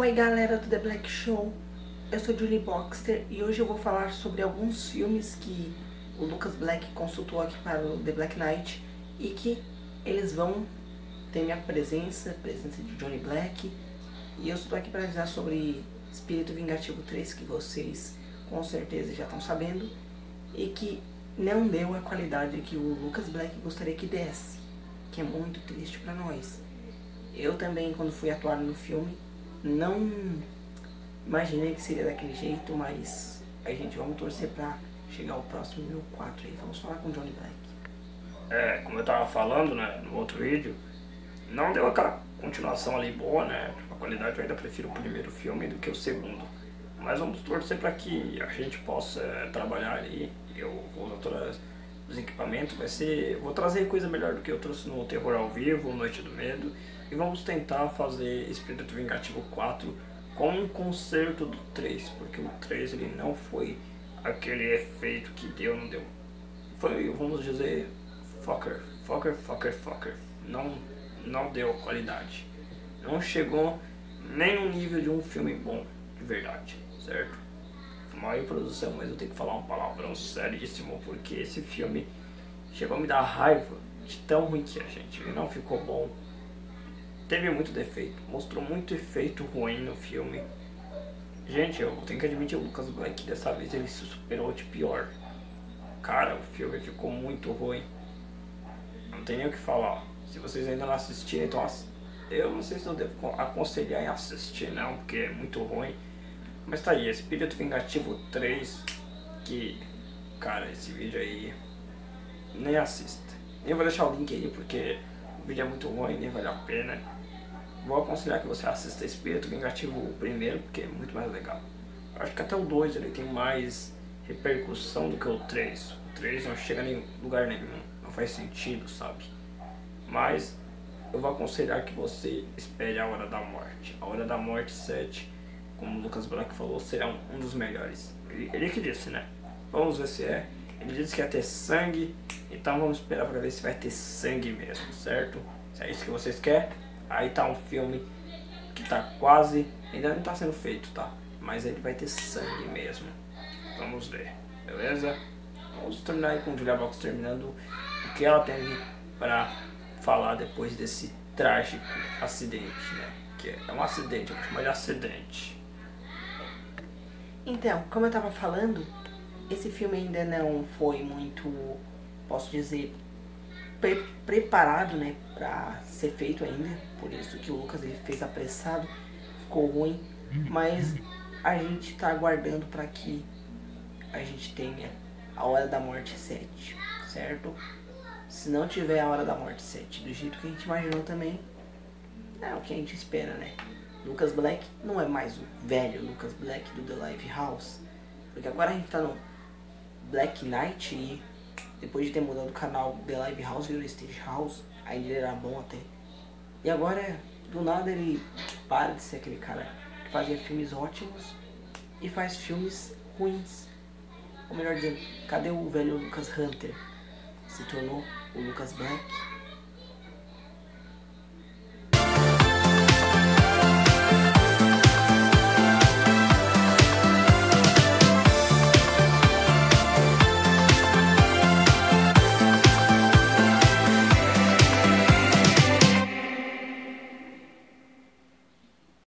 Oi galera do The Black Show, eu sou Julie Boxter e hoje eu vou falar sobre alguns filmes que o Lucas Black consultou aqui para o The Black Knight e que eles vão ter minha presença, a presença de Johnny Black, e eu estou aqui para avisar sobre Espírito Vingativo 3, que vocês com certeza já estão sabendo e que não deu a qualidade que o Lucas Black gostaria que desse, que é muito triste para nós. Eu também, quando fui atuar no filme, não imaginei que seria daquele jeito, mas a gente vamos torcer pra chegar ao próximo 1004 aí. Vamos falar com o Johnny Black. Como eu tava falando, né, no outro vídeo, não deu aquela continuação ali boa, né? A qualidade eu ainda prefiro o primeiro filme do que o segundo. Mas vamos torcer para que a gente possa trabalhar ali. Eu vou usar todos os equipamentos, vou trazer coisa melhor do que eu trouxe no Terror ao Vivo, Noite do Medo. E vamos tentar fazer Espírito Vingativo 4 com um conserto do 3, porque o 3 ele não foi aquele efeito que deu, não deu. Foi, vamos dizer, fucker. Não deu qualidade. Não chegou nem no nível de um filme bom, de verdade, certo? Foi uma produção, mas eu tenho que falar um palavrão seríssimo, porque esse filme chegou a me dar raiva de tão ruim que é, gente. Ele não ficou bom. Teve muito defeito, mostrou muito efeito ruim no filme. Gente, eu tenho que admitir, o Lucas Black dessa vez ele se superou de pior. Cara, o filme ficou muito ruim. Não tem nem o que falar. Se vocês ainda não assistiram, então eu não sei se eu devo aconselhar em assistir não, porque é muito ruim. Mas tá aí, Espírito Vingativo 3, que, cara, esse vídeo aí, nem assista. Nem vou deixar o link aí, porque o vídeo é muito ruim, nem vale a pena. Vou aconselhar que você assista Espírito Vingativo primeiro, porque é muito mais legal. Acho que até o 2 ele tem mais repercussão do que o 3. O 3 não chega em lugar nenhum, não faz sentido, sabe? Mas eu vou aconselhar que você espere a Hora da Morte. A Hora da Morte 7, como o Lucas Black falou, será um dos melhores. Ele que disse, né? Vamos ver se é. Ele disse que ia ter sangue, então vamos esperar para ver se vai ter sangue mesmo, certo? Se é isso que vocês querem, aí tá um filme que tá quase, ainda não tá sendo feito, tá? Mas ele vai ter sangue mesmo. Vamos ver, beleza? Vamos terminar aí com Julia Box terminando o que ela teve para falar depois desse trágico acidente, né? Que é um acidente, eu vou chamar de acidente. Então, como eu tava falando, esse filme ainda não foi muito, posso dizer, preparado, né, pra ser feito ainda. Por isso que o Lucas ele fez apressado, ficou ruim. Mas a gente tá aguardando pra que a gente tenha a Hora da Morte 7, certo? Se não tiver a Hora da Morte 7 do jeito que a gente imaginou também, é o que a gente espera, né? Lucas Black não é mais o velho Lucas Black do The Live House, porque agora a gente tá no Black Knight e depois de ter mudado o canal The Live House virou Stage House, ainda ele era bom até. E agora, do nada, ele para de ser aquele cara que fazia filmes ótimos e faz filmes ruins. Ou melhor dizendo, cadê o velho Lucas Hunter? Se tornou o Lucas Black.